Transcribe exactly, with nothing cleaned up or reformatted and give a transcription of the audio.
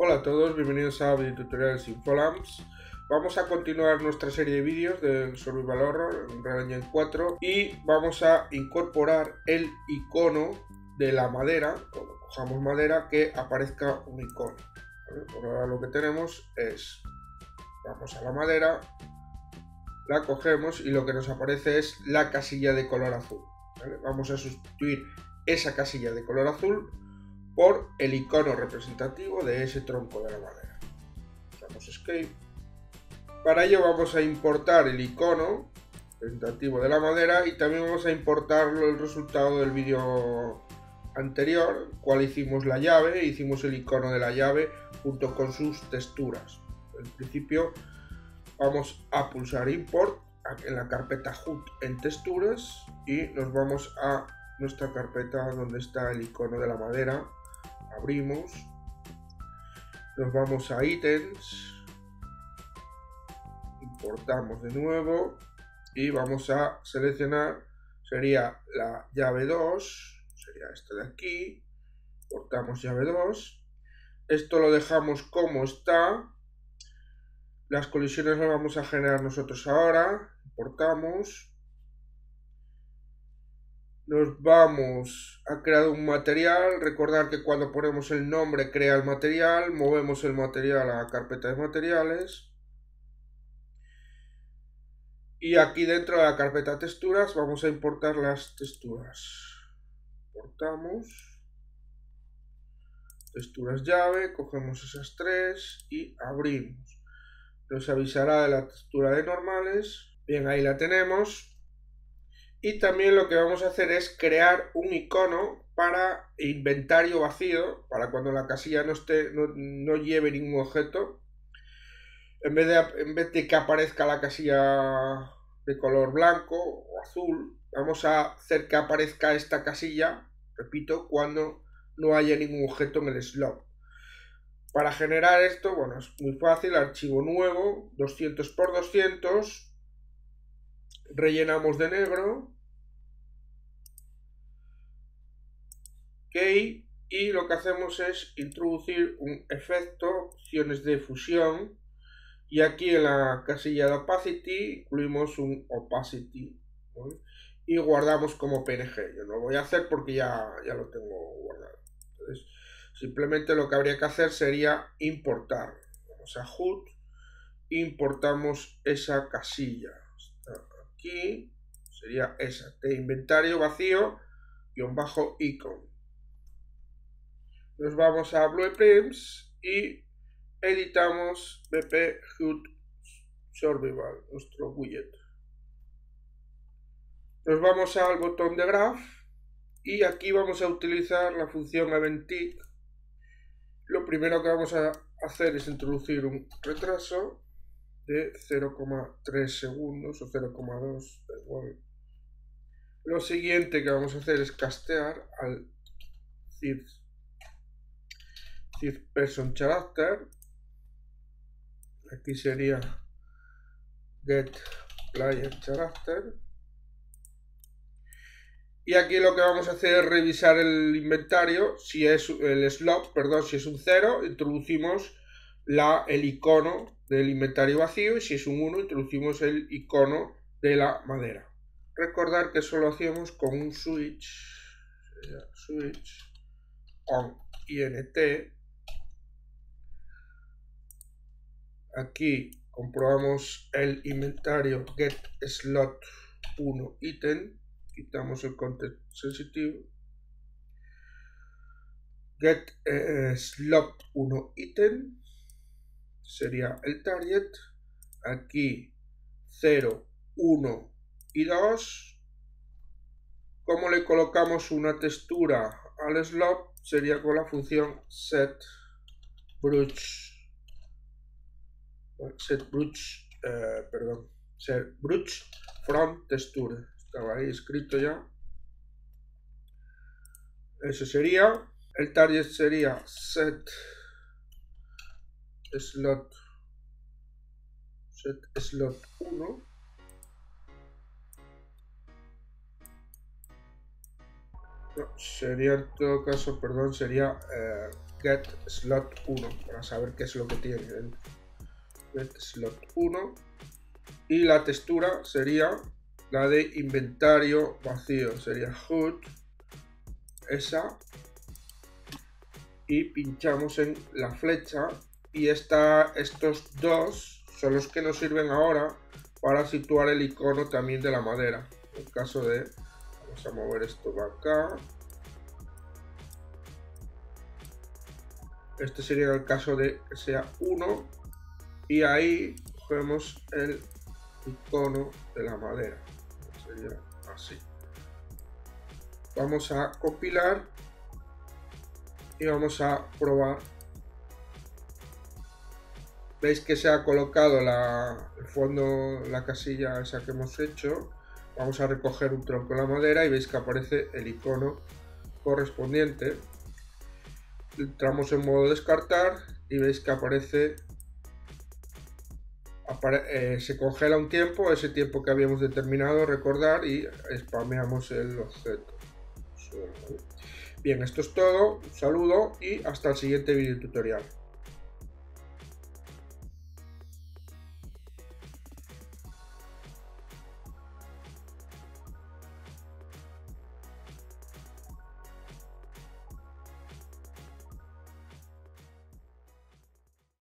Hola a todos, bienvenidos a Videotutoriales Infolamps. Vamos a continuar nuestra serie de vídeos del Survival Horror en Unreal Engine cuatro y vamos a incorporar el icono de la madera, cuando cojamos madera, que aparezca un icono. ¿Vale? Por ahora lo que tenemos es, vamos a la madera, la cogemos y lo que nos aparece es la casilla de color azul. ¿Vale? Vamos a sustituir esa casilla de color azul por el icono representativo de ese tronco de la madera. Damos Escape. Para ello vamos a importar el icono representativo de la madera y también vamos a importar el resultado del vídeo anterior, cual hicimos la llave, hicimos el icono de la llave junto con sus texturas. En principio vamos a pulsar Import en la carpeta H U D en texturas y nos vamos a nuestra carpeta donde está el icono de la madera. Abrimos, nos vamos a ítems, importamos de nuevo y vamos a seleccionar, sería la llave dos, sería esta de aquí, importamos llave dos, esto lo dejamos como está, las colisiones las vamos a generar nosotros ahora, importamos. Nos vamos a crear un material, recordar que cuando ponemos el nombre crea el material, movemos el material a la carpeta de materiales y aquí dentro de la carpeta texturas vamos a importar las texturas. Importamos texturas llave, cogemos esas tres y abrimos. Nos avisará de la textura de normales, bien, ahí la tenemos. Y también lo que vamos a hacer es crear un icono para inventario vacío, para cuando la casilla no, esté, no, no lleve ningún objeto. En vez, de, en vez de que aparezca la casilla de color blanco o azul, vamos a hacer que aparezca esta casilla, repito, cuando no haya ningún objeto en el slot. Para generar esto, bueno, es muy fácil, archivo nuevo, doscientos por doscientos, rellenamos de negro, ok, y lo que hacemos es introducir un efecto, opciones de fusión, y aquí en la casilla de opacity incluimos un opacity, ¿vale? Y guardamos como P N G. Yo no lo voy a hacer porque ya, ya lo tengo guardado. Entonces, simplemente lo que habría que hacer sería importar. Vamos a H U D, importamos esa casilla. Está aquí, sería esa, de inventario vacío, guión bajo icon. Nos vamos a Blueprints y editamos B P H U D Survival, nuestro widget. Nos vamos al botón de Graph y aquí vamos a utilizar la función EventTick. Lo primero que vamos a hacer es introducir un retraso de cero coma tres segundos o cero coma dos, da igual. Lo siguiente que vamos a hacer es castear al third, third person character. Aquí sería get player character. Y aquí lo que vamos a hacer es revisar el inventario. Si es el slot, perdón, si es un cero, introducimos la, el icono del inventario vacío, y si es un uno, introducimos el icono de la madera. Recordar que eso lo hacemos con un switch, switch on int. Aquí comprobamos el inventario get slot uno item, quitamos el context sensitive, get eh, slot uno item sería el target, aquí cero, uno y dos. Como le colocamos una textura al slot sería con la función set brush set brush eh, perdón set brush from texture, estaba ahí escrito ya. Eso sería, el target sería set slot set slot uno No, sería en todo caso, perdón, sería eh, get slot uno para saber qué es lo que tiene dentro. Get slot uno. Y la textura sería la de inventario vacío, sería H U D, esa, y pinchamos en la flecha y esta, estos dos son los que nos sirven ahora para situar el icono también de la madera. En el caso de, vamos a mover esto para acá, este sería el caso de que sea uno y ahí cogemos el icono de la madera, sería así. Vamos a compilar y vamos a probar. Veis que se ha colocado la, el fondo, la casilla esa que hemos hecho. Vamos a recoger un tronco de la madera y veis que aparece el icono correspondiente. Entramos en modo descartar y veis que aparece, apare, eh, se congela un tiempo, ese tiempo que habíamos determinado, recordar, y spameamos el objeto. Bien, esto es todo, un saludo y hasta el siguiente video tutorial.